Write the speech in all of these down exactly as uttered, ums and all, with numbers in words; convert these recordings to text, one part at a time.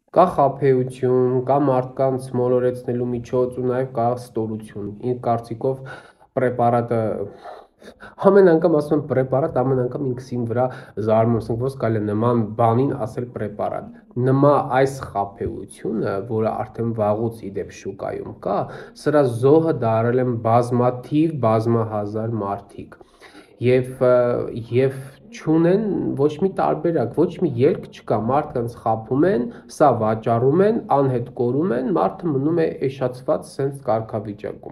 Կա խաբեություն, կա մարդկանց մոլորեցնելու միջոց ու նաև կա ստորություն։ Իմ կարծիքով պրեպարատը ամեն անգամ ասում եմ պրեպարատ, ամեն անգամ ինքս իմ վրա զարմում եմ, ասենք ոնց կարելի է նման բանին ասել պրեպարատ։ Նմա այս խաբեությունը, որը արդեն վաղուց ի դեպ շուկայում կա, սրա զոհը դարել են բազմաթիվ, բազմահազար մարդիկ։ Եվ եւ չունեն ոչ մի տարբերակ, ոչ մի ելք չկա, մարդկանց խաբում են, սա վաճառում են, անհետ կորում են, մարդը մնում է էշացված սենց կարգավիճակում։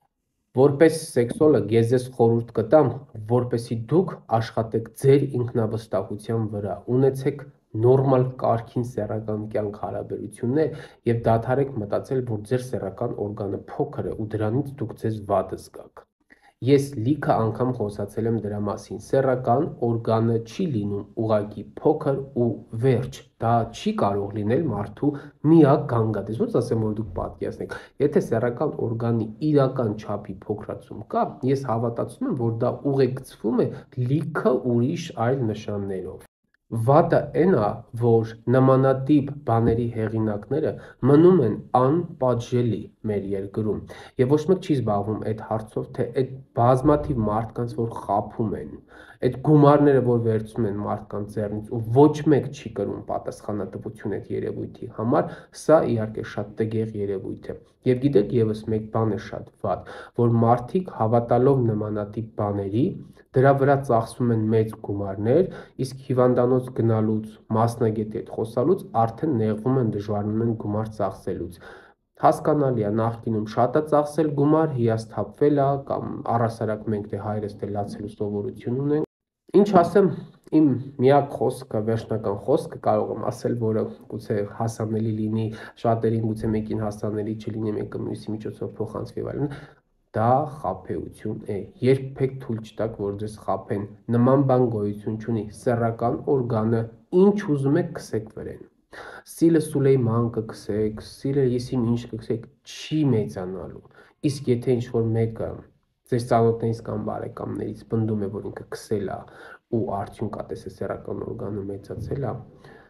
Որպես սեքսոլոգ ես ձեզ խորհուրդ կտամ, որպեսզի դուք աշխատեք ձեր ինքնավստահության վրա, ունեցեք նորմալ կարգին սեռական կյանք հարաբերություններ եւ դադարեք մտածել, որ ձեր սեռական օրգանը փոքր է ու դրանից դուք ձեզ վատ զգաք։ Ես լիքը անգամ խոսացել եմ դրա մասին։ Սեռական օրգանը չի լինում ուղղակի փոքր ու վերջ։ Դա չի կարող լինել մարդու միակ գանգատես։ Ոնց ասեմ, որ դուք պատկերացնեք, եթե սեռական օրգանի իրական չափի փոքրացում կա, ես հավատացնում եմ, որ դա ուղեկցվում է լիքը ուրիշ այլ նշաններով։ Վատը այն է, որ նմանատիպ բաների հեղինակները մնում են անպատժելի մեր երկրում եւ ոչ մեկ չի զբաղվում այդ հարցով, թե այդ բազմաթիվ մարդկանց, որ խաբում են, այդ գումարները, որ վերցնում են մարդկանց ձեռնից ու ոչ մեկ չի կրում պատասխանատվություն այդ երևույթի համար, սա իհարկե շատ տգեղ երևույթ է։ Եվ գիտեք, եւս մեկ բան է շատ վատ, որ մարդիկ հավատալով նմանատիպ բաների դրա վրա ծախսում են մեծ գումարներ, իսկ հիվանդանոց գնալուց, մասնագետի հետ խոսալուց արդեն նեղվում են, դժվարանում են գումար ծախսելուց։ Հասկանալի է, նախկինում շատ է ծախսել գումար, հիասթափվել է կամ առհասարակ մենք դե հայրս դե լացելու սովորություն ունենք։ Ինչ ասեմ, իմ միակ խոսքը, վերջնական խոսքը կարող եմ ասել, որը գուցե հասանելի լինի շատերին, գուցե մեկին հասանելի չլինի, մեկը մյուսի միջոցով փոխանցվի եւ այլն, դա խաբեություն է։ Երբեք թույլ չտաք, որ ձեզ խաբեն։ Նման բան գոյություն չունի։ Սեռական օրգանը ինչ ուզում եք քսեք վրան։ Սիլը Սուլեյման կքսեք, սիլը եսիմ ինչ կքսեք, չի մեծանալու։ Իսկ եթե ինչ-որ մեկը ձեր ծանոթներից կամ բարեկամներից պնդում է, որ ինքը քսել է ու արդյունք ա տեսել սեռական օրգանը մեծացել է,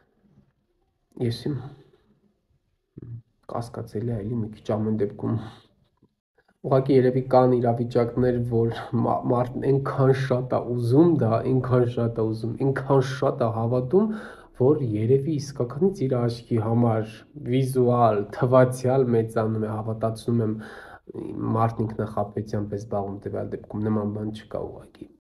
ես իմ կասկածելի է, էլի մի քիչ ամեն դեպքում ուղղակի երևի կան իրավիճակներ, որ մարդն այնքան շատ է ուզում դա, այնքան շատ է ուզում, այնքան շատ է հավատում, որ երևի իսկականից իր աչքի համար վիզուալ, թվացial մեծանում է, հավատացնում եմ մարդն ինքնախապեյությամբ է զբաղվում տվյալ դեպքում նման բան չկա ուղղակի։